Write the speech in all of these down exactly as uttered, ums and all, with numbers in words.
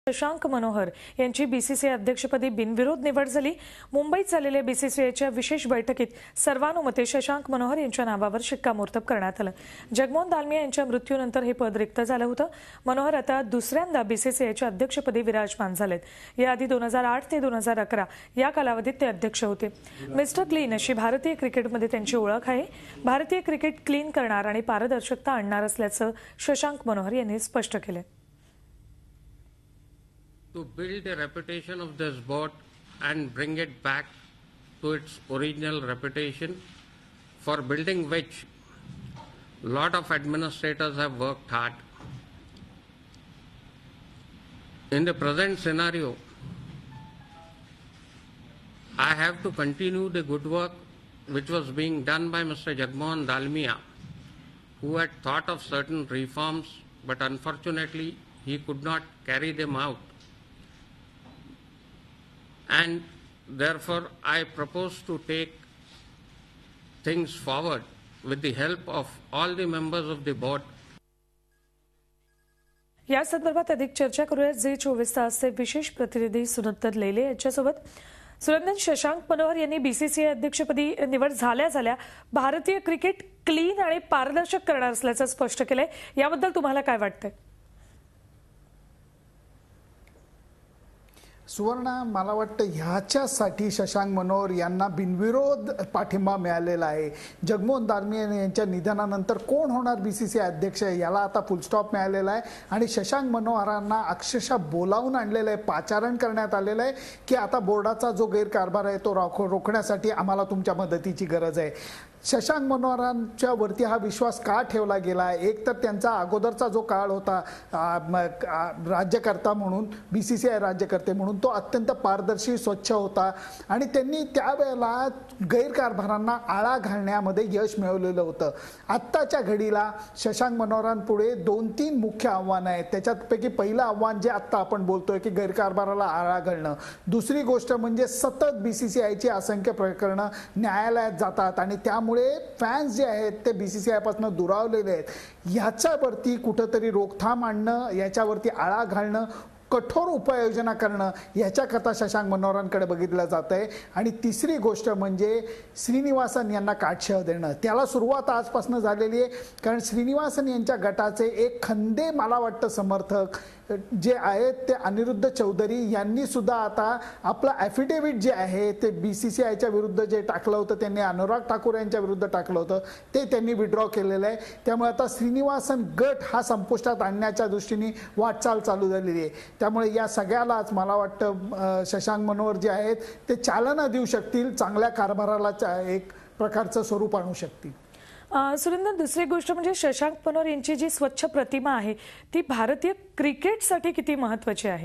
शशांक मनोहर यांची बीसीसीआय अध्यक्षपदी बिनविरोध निवड झाली। मुंबईत झालेल्या बीसीसीआयच्या विशेष बैठकीत सर्वानुमते शशांक मनोहर यांच्या नावावर शिक्कामोर्तब करण्यात आलं। जगमोहन दालमिया यांच्या मृत्यूनंतर हे पद रिक्त झालं होतं। मनोहर आता दुसऱ्यांदा बीसीसीआयच्या अध्यक्षपदी विराजमान झालेत। याआधी दोन हजार आठ ते दोन हजार अकरा या कालावधीत ते अध्यक्ष होते। मिस्टर क्लीन अशी भारतीय क्रिकेटमध्ये त्यांची ओळख आहे। भारतीय क्रिकेट क्लीन करणार आणि पारदर्शकता आणणार असल्याचं शशांक मनोहर यांनी स्पष्ट केलं। To build a reputation of this board and bring it back to its original reputation, for building which a lot of administrators have worked hard. In the present scenario, I have to continue the good work which was being done by Mister Jagmohan Dalmia, who had thought of certain reforms, but unfortunately he could not carry them out. And therefore I propose to take things forward with the help of all the members of the board. या संदर्भात अधिक चर्चा करूया Zee चोवीस तासचे विशेष प्रतिनिधी सुनंदन लेले यांच्यासोबत। सुनंदन, शशांक मनोहर यांनी बीसीसीआय अध्यक्षपदी निवड झाल्या झाल्या भारतीय क्रिकेट क्लीन आणि पारदर्शक करणार असल्याचं स्पष्ट केलंय। याबद्दल तुम्हाला काय वाटतंय? सुवर्णा, मला वाटतं ह्याच्यासाठी शशांक मनोहर यांना बिनविरोध पाठिंबा मिळालेला आहे। जगमोहन दालमिया यांच्या निधनानंतर कोण होणार बीसीसीआय अध्यक्ष याला आता फुलस्टॉप मिळालेला आहे आणि शशांक मनोहरांना अक्षरशः बोलावून आणलेलं आहे, पाचारण करण्यात आलेलं आहे की आता बोर्डाचा जो गैरकारभार आहे तो रोखण्यासाठी आम्हाला तुमच्या मदतीची गरज आहे। शशांक मनोहरांच्या वरती हा विश्वास का ठेवला गेला आहे? एक तर त्यांचा अगोदरचा जो काळ होता राज्यकर्ता म्हणून, बीसीसीआय राज्यकर्ते म्हणून, तो अत्यंत पारदर्शी स्वच्छ होता आणि त्यांनी त्यावेळेला गैरकारभारांना आळा घालण्यामध्ये यश मिळवलेलं होतं। आत्ताच्या घडीला शशांक मनोहरांपुढे दोन तीन मुख्य आव्हानं आहेत। त्याच्यापैकी पहिलं आव्हान जे आत्ता आपण बोलतोय की गैरकारभाराला आळा घालणं, दुसरी गोष्ट म्हणजे सतत बीसीसीआयची असंख्य प्रकरणं न्यायालयात जातात आणि त्यामुळे फॅन्स जे आहेत ते बीसीसीआय पासून दुरावलेले आहेत। याच्यावरती कुठेतरी रोखथाम आणणं, याच्यावरती आळा घालणं, कठोर उपाययोजना करणं याच्याकरता शशांक मनोहरांकडे बघितलं जात आहे। आणि तिसरी गोष्ट म्हणजे श्रीनिवासन यांना काटशह देणं। त्याला सुरुवात आजपासून झालेली आहे, कारण श्रीनिवासन यांच्या गटाचे एक खंदे मला वाटतं समर्थक जे आहेत ते अनिरुद्ध चौधरी यांनी सुद्धा आता आपलं ॲफिडेव्हिट जे आहे ते बीसीसीआयच्या विरुद्ध जे टाकलं होतं, त्यांनी अनुराग ठाकूर यांच्या विरुद्ध टाकलं होतं, ते त्यांनी विड्रॉ केलेलं आहे। त्यामुळे आता श्रीनिवासन गट हा संपुष्टात आणण्याच्या दृष्टीने वाटचाल चालू झालेली आहे। त्यामुळे या सगळ्यालाच मला वाटतं शशांक मनोहर जे आहेत ते चालना देऊ शकतील, चांगल्या कारभाराला एक प्रकारचं स्वरूप आणू शकतील। सुरेंद्र, दुसरी गोष्ट म्हणजे शशांक मनोहर यांची जी स्वच्छ प्रतिमा आहे ती भारतीय क्रिकेटसाठी किती महत्त्वाची आहे?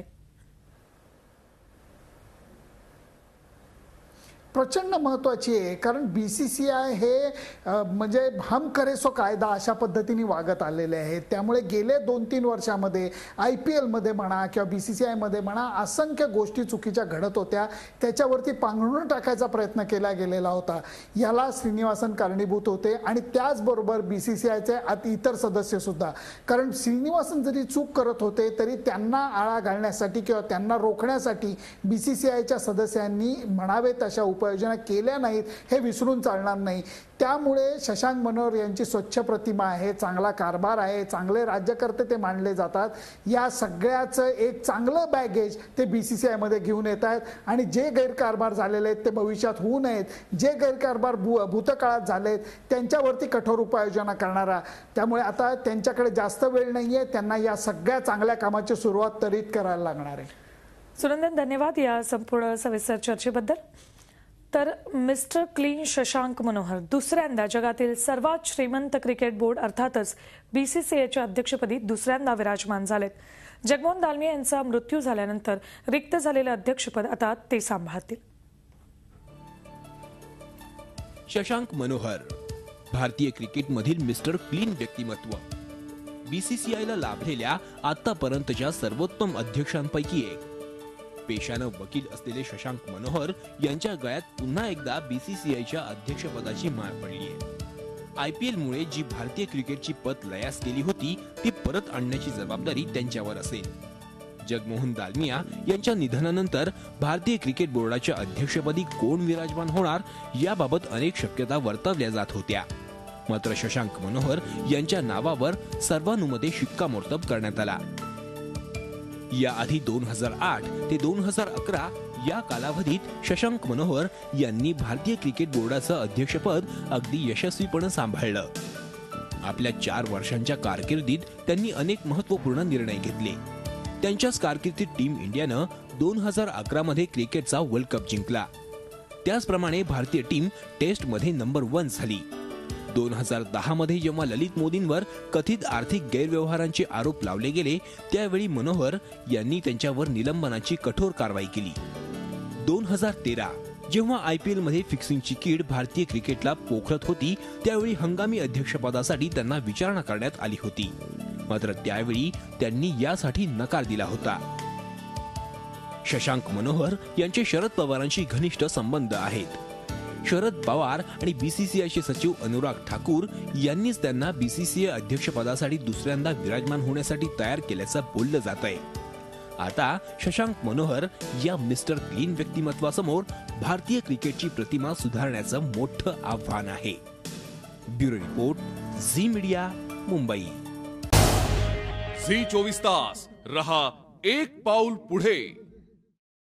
प्रचंड महत्त्वाची आहे, कारण बीसीसीआय हे म्हणजे हम करे सो कायदा अशा पद्धतीने वागत आलेले आहेत। त्यामुळे गेले दोन तीन वर्षामध्ये आय पी एलमध्ये म्हणा किंवा बीसीसीआयमध्ये म्हणा असंख्य गोष्टी चुकीच्या घडत होत्या, त्याच्यावरती पांघरून टाकायचा प्रयत्न केला गेलेला होता। याला श्रीनिवासन कारणीभूत होते आणि त्याचबरोबर बीसीसीआयचे इतर सदस्य सुद्धा, कारण श्रीनिवासन जरी चूक करत होते तरी त्यांना आळा घालण्यासाठी किंवा त्यांना रोखण्यासाठी बीसीसीआयच्या सदस्यांनी म्हणावे तशा उपाययोजना केल्या नाहीत, हे विसरून चालणार नाही। त्यामुळे शशांक मनोहर यांची स्वच्छ प्रतिमा आहे, चांगला कारभार आहे, चांगले राज्यकर्ते ते मानले जातात। या सगळ्याचं एक चांगलं बॅगेज ते बीसीसीआय मध्ये घेऊन येत आहेत आणि जे गैरकारभार झालेले आहेत ते भविष्यात होऊ नयेत, जे गैरकारभार भूतकाळात झालेत त्यांच्यावरती कठोर उपाययोजना करणारा। त्यामुळे आता त्यांच्याकडे जास्त वेळ नाहीये, त्यांना या सगळ्या चांगल्या कामाची सुरुवात त्वरित करायला लागणार आहे। सुनंदन, धन्यवाद या संपूर्ण सविस्तर चर्चेबद्दल। तर मिस्टर क्लीन शशांक मनोहर दुसऱ्यांदा जगातील सर्वात श्रीमंत क्रिकेट बोर्ड अर्थातच बीसीसीआयच्या अध्यक्षपदी दुसऱ्यांदा विराजमान झालेत। जगमोहन दालमिया यांचा मृत्यू झाल्यानंतर रिक्त झालेलं अध्यक्षपद आता ते सांभाळतील। शशांक मनोहर भारतीय क्रिकेटमधील मिस्टर क्लीन व्यक्तिमत्व, बीसीसीआयला लाभलेल्या आतापर्यंतच्या सर्वोत्तम अध्यक्षांपैकी एक। पेशानं वकील असलेले शशांक मनोहर यांच्या गळ्यात पुन्हा एकदा बीसीसीआयच्या अध्यक्षपदाची माळ पडली आहे। आयपीएल मुळे जी भारतीय क्रिकेटची पत लयास गेली होती ती परत आणण्याची जबाबदारी त्यांच्यावर असेल। जगमोहन दालमिया यांच्या निधनानंतर भारतीय क्रिकेट बोर्डाच्या अध्यक्षपदी कोण विराजमान होणार याबाबत अनेक शक्यता वर्तवल्या जात होत्या. मात्र शशांक मनोहर यांच्या नावावर सर्वानुमते शिक्कामोर्तब करण्यात आला. याआधी दोन हजार आठ ते दोन हजार अकरा या कालावधीत शशांक मनोहर यांनी भारतीय क्रिकेट बोर्डाचं अध्यक्षपद अगदी यशस्वीपणे सांभाळलं. आपल्या चार वर्षांच्या कारकिर्दीत त्यांनी अनेक महत्त्वपूर्ण निर्णय घेतले. त्यांच्याच कारकिर्दीत टीम इंडियानं दोन हजार अकरा मध्ये क्रिकेटचा वर्ल्ड कप जिंकला. त्याचप्रमाणे भारतीय टीम टेस्ट मध्ये नंबर वन झाली. दोन हजार दहा मध्ये जेव्हा ललित मोदींवर कथित आर्थिक गैरव्यवहारांचे आरोप लावले गेले त्यावेळी मनोहर यांनी त्यांच्यावर निलंबनाची कठोर कारवाई केली. दोन हजार तेरा जेव्हा आयपीएल मध्ये फिक्सिंगची कीड भारतीय क्रिकेटला पोखरत होती त्यावेळी हंगामी अध्यक्षपदासाठी त्यांना विचारणा करण्यात आली होती. मात्र त्यावेळी त्यांनी यासाठी नकार दिला होता. शशांक मनोहर यांचे शरद पवारांशी घनिष्ठ संबंध आहेत. शरद पवार आणि बीसीसीआयचे सचिव अनुराग ठाकूर यांनीच त्यांना बीसीसीआय अध्यक्षपदासाठी दुसऱ्यांदा विराजमान होण्यासाठी तयार केल्याचं बोललं जात आहे. आता शशांक मनोहर या मिस्टर क्लीन व्यक्तिमत्वासमोर भारतीय क्रिकेटची प्रतिमा सुधारण्याचं मोठं आव्हान आहे. Bureau report, Zee media, Mumbai. Zee चोवीस तास रहा एक पाऊल पुढे.